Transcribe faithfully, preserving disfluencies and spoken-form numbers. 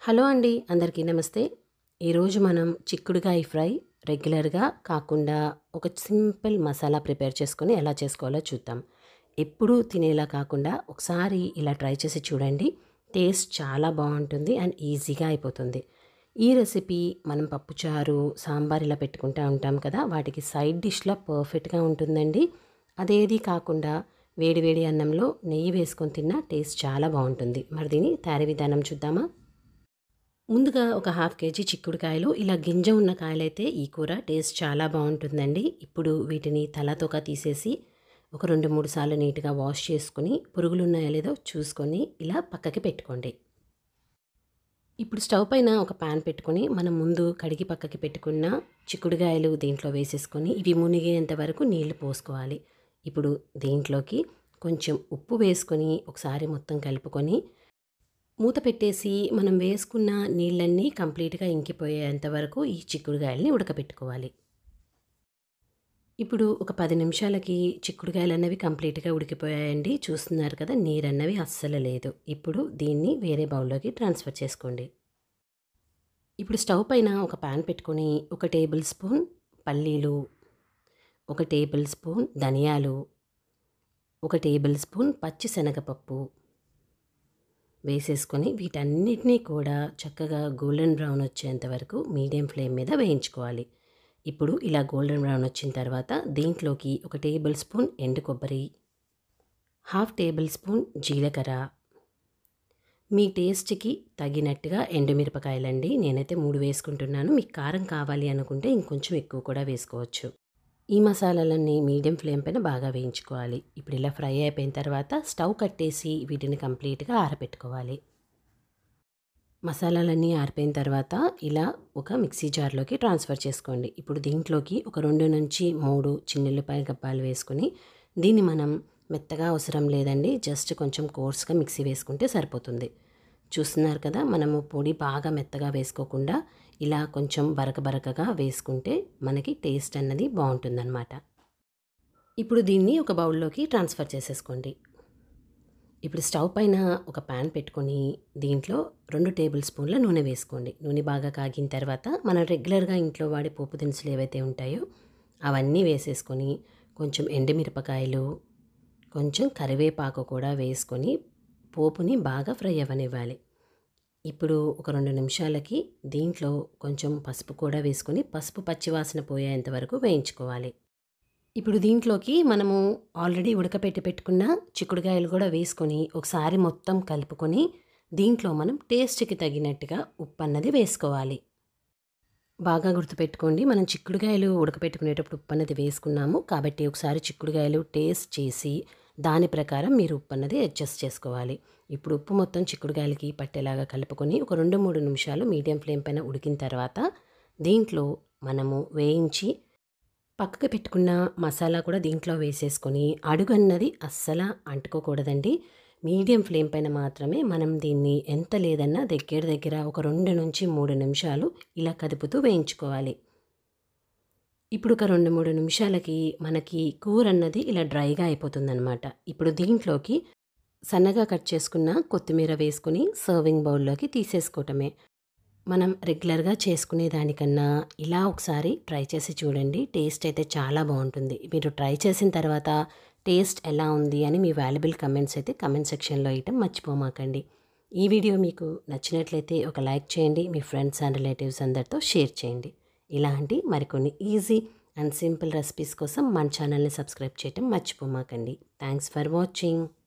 Hello అండి, అందరికీ నమస్తే. ఈరోజు మనం చిక్కుడుకాయ ఫ్రై రెగ్యులర్గా కాకుండా ఒక సింపుల్ మసాలా ప్రిపేర్ చేసుకొని ఎలా చేసుకోవాలో చూద్దాం. ఎప్పుడూ తినేలా కాకుండా ఒకసారి ఇలా ట్రై చేసి చూడండి. టేస్ట్ చాలా బాగుంటుంది అండ్ ఈజీగా అయిపోతుంది. ఈ రెసిపీ మనం పప్పుచారు, సాంబార్ ఇలా పెట్టుకుంటూ ఉంటాం కదా, వాటికి సైడ్ డిష్లా పర్ఫెక్ట్గా ఉంటుందండి. అదేది కాకుండా వేడివేడి అన్నంలో నెయ్యి వేసుకొని తిన్నా టేస్ట్ చాలా బాగుంటుంది. మరి దీని తయారీ విధానం చూద్దామా? ముందుగా ఒక హాఫ్ కేజీ చిక్కుడుకాయలు, ఇలా గింజ ఉన్న కాయలైతే ఈ కూర టేస్ట్ చాలా బాగుంటుందండి. ఇప్పుడు వీటిని తలతోక తీసేసి ఒక రెండు మూడు సార్లు నీట్గా వాష్ చేసుకుని పురుగులు ఉన్నాయో లేదో చూసుకొని ఇలా పక్కకి పెట్టుకోండి. ఇప్పుడు స్టవ్ పైన ఒక ప్యాన్ పెట్టుకొని మనం ముందు కడిగి పక్కకి పెట్టుకున్న చిక్కుడుకాయలు దీంట్లో వేసేసుకొని ఇవి మునిగేంత వరకు నీళ్లు పోసుకోవాలి. ఇప్పుడు దీంట్లోకి కొంచెం ఉప్పు వేసుకొని ఒకసారి మొత్తం కలుపుకొని మూత పెట్టేసి మనం వేసుకున్న నీళ్ళన్నీ కంప్లీట్గా ఇంకిపోయేంత వరకు ఈ చిక్కుడుకాయలని ఉడకపెట్టుకోవాలి. ఇప్పుడు ఒక పది నిమిషాలకి చిక్కుడుకాయలు అన్నవి కంప్లీట్గా ఉడికిపోయాయండి. చూస్తున్నారు కదా, నీరు అన్నవి అస్సలు లేదు. ఇప్పుడు దీన్ని వేరే బౌల్లోకి ట్రాన్స్ఫర్ చేసుకోండి. ఇప్పుడు స్టవ్ పైన ఒక ప్యాన్ పెట్టుకొని ఒక టేబుల్ స్పూన్ పల్లీలు, ఒక టేబుల్ స్పూన్ ధనియాలు, ఒక టేబుల్ స్పూన్ పచ్చి శనగపప్పు వేసేసుకొని వీటన్నిటినీ కూడా చక్కగా గోల్డెన్ బ్రౌన్ వచ్చేంత వరకు మీడియం ఫ్లేమ్ మీద వేయించుకోవాలి. ఇప్పుడు ఇలా గోల్డెన్ బ్రౌన్ వచ్చిన తర్వాత దీంట్లోకి ఒక టేబుల్ స్పూన్ ఎండు కొబ్బరి, హాఫ్ టేబుల్ స్పూన్ జీలకర్ర, మీ టేస్ట్కి తగినట్టుగా ఎండుమిరపకాయలండి. నేనైతే మూడు వేసుకుంటున్నాను. మీకు కారం కావాలి అనుకుంటే ఇంకొంచెం ఎక్కువ కూడా వేసుకోవచ్చు. ఈ మసాలాలన్నీ మీడియం ఫ్లేమ్ పైన బాగా వేయించుకోవాలి. ఇప్పుడు ఇలా ఫ్రై అయిపోయిన తర్వాత స్టవ్ కట్టేసి వీటిని కంప్లీట్గా ఆరబెట్టుకోవాలి. మసాలాలన్నీ ఆరిపోయిన తర్వాత ఇలా ఒక మిక్సీ జార్లోకి ట్రాన్స్ఫర్ చేసుకోండి. ఇప్పుడు దీంట్లోకి ఒక రెండు నుంచి మూడు చిన్నుల్లిపాయ గబ్బాలు వేసుకొని దీన్ని మనం మెత్తగా అవసరం లేదండి, జస్ట్ కొంచెం కోర్స్గా మిక్సీ వేసుకుంటే సరిపోతుంది. చూస్తున్నారు కదా, మనము పొడి బాగా మెత్తగా వేసుకోకుండా ఇలా కొంచెం బరక బరకగా వేసుకుంటే మనకి టేస్ట్ అన్నది బాగుంటుందన్నమాట. ఇప్పుడు దీన్ని ఒక బౌల్లోకి ట్రాన్స్ఫర్ చేసేసుకోండి. ఇప్పుడు స్టవ్ పైన ఒక ప్యాన్ పెట్టుకొని దీంట్లో రెండు టేబుల్ స్పూన్ల నూనె వేసుకోండి. నూనె బాగా కాగిన తర్వాత మనం రెగ్యులర్గా ఇంట్లో వాడే పోపు దినుసులు ఏవైతే ఉంటాయో అవన్నీ వేసేసుకొని కొంచెం ఎండుమిరపకాయలు, కొంచెం కరివేపాకు కూడా వేసుకొని పోపుని బాగా ఫ్రై అవ్వనివ్వాలి. ఇప్పుడు ఒక రెండు నిమిషాలకి దీంట్లో కొంచెం పసుపు కూడా వేసుకొని పసుపు పచ్చివాసన పోయేంత వరకు వేయించుకోవాలి. ఇప్పుడు దీంట్లోకి మనము ఆల్రెడీ ఉడకపెట్టి పెట్టుకున్న చిక్కుడుకాయలు కూడా వేసుకొని ఒకసారి మొత్తం కలుపుకొని దీంట్లో మనం టేస్ట్కి తగినట్టుగా ఉప్పు అన్నది వేసుకోవాలి. బాగా గుర్తుపెట్టుకోండి, మనం చిక్కుడుకాయలు ఉడకపెట్టుకునేటప్పుడు ఉప్పు అన్నది వేసుకున్నాము కాబట్టి ఒకసారి చిక్కుడుకాయలు టేస్ట్ చేసి దాని ప్రకారం మీరు ఉప్పు అన్నది అడ్జస్ట్ చేసుకోవాలి. ఇప్పుడు ఉప్పు మొత్తం చిక్కుడుకాయలకి పట్టేలాగా కలుపుకొని ఒక రెండు మూడు నిమిషాలు మీడియం ఫ్లేమ్ పైన ఉడికిన తర్వాత దీంట్లో మనము వేయించి పక్కకు పెట్టుకున్న మసాలా కూడా దీంట్లో వేసేసుకొని అడుగు అన్నది అస్సలు అంటుకోకూడదండి. మీడియం ఫ్లేమ్ పైన మాత్రమే మనం దీన్ని ఎంత లేదన్నా దగ్గర దగ్గర ఒక రెండు నుంచి మూడు నిమిషాలు ఇలా కదుపుతూ వేయించుకోవాలి. ఇప్పుడు ఒక రెండు మూడు నిమిషాలకి మనకి కూర అన్నది ఇలా డ్రైగా అయిపోతుందన్నమాట. ఇప్పుడు దీంట్లోకి సన్నగా కట్ చేసుకున్న కొత్తిమీర వేసుకుని సర్వింగ్ బౌల్లోకి తీసేసుకోవటమే. మనం రెగ్యులర్గా చేసుకునే దానికన్నా ఇలా ఒకసారి ట్రై చేసి చూడండి. టేస్ట్ అయితే చాలా బాగుంటుంది. మీరు ట్రై చేసిన తర్వాత టేస్ట్ ఎలా ఉంది అని మీ వాల్యుబుల్ కమెంట్స్ అయితే కమెంట్ సెక్షన్లో వేయటం మర్చిపోమాకండి. ఈ వీడియో మీకు నచ్చినట్లయితే ఒక లైక్ చేయండి. మీ ఫ్రెండ్స్ అండ్ రిలేటివ్స్ అందరితో షేర్ చేయండి. ఇలాంటి మరికొన్ని ఈజీ అండ్ సింపుల్ రెసిపీస్ కోసం మన ఛానల్ని సబ్స్క్రైబ్ చేయటం మర్చిపోమాకండి. Thanks for watching.